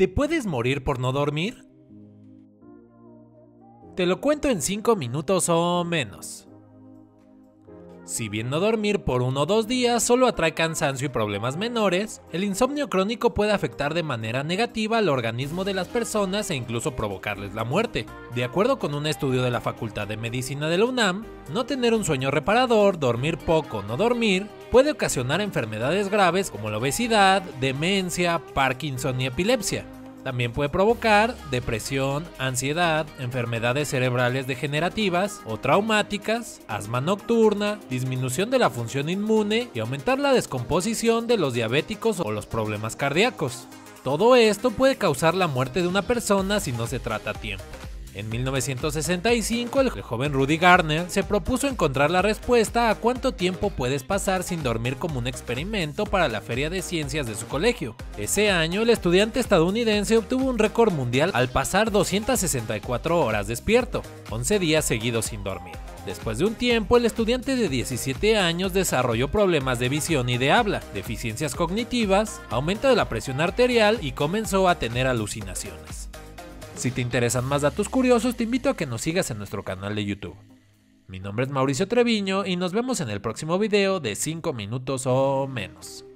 ¿Te puedes morir por no dormir? Te lo cuento en 5 minutos o menos. Si bien no dormir por 1 o 2 días solo atrae cansancio y problemas menores, el insomnio crónico puede afectar de manera negativa al organismo de las personas e incluso provocarles la muerte. De acuerdo con un estudio de la Facultad de Medicina de la UNAM, no tener un sueño reparador, dormir poco o no dormir, puede ocasionar enfermedades graves como la obesidad, demencia, Parkinson y epilepsia. También puede provocar depresión, ansiedad, enfermedades cerebrales degenerativas o traumáticas, asma nocturna, disminución de la función inmune y aumentar la descomposición de los diabéticos o los problemas cardíacos. Todo esto puede causar la muerte de una persona si no se trata a tiempo. En 1965, el joven Rudy Gardner se propuso encontrar la respuesta a cuánto tiempo puedes pasar sin dormir como un experimento para la Feria de Ciencias de su colegio. Ese año, el estudiante estadounidense obtuvo un récord mundial al pasar 264 horas despierto, 11 días seguidos sin dormir. Después de un tiempo, el estudiante de 17 años desarrolló problemas de visión y de habla, deficiencias cognitivas, aumento de la presión arterial y comenzó a tener alucinaciones. Si te interesan más datos curiosos, te invito a que nos sigas en nuestro canal de YouTube. Mi nombre es Mauricio Treviño y nos vemos en el próximo video de 5 minutos o menos.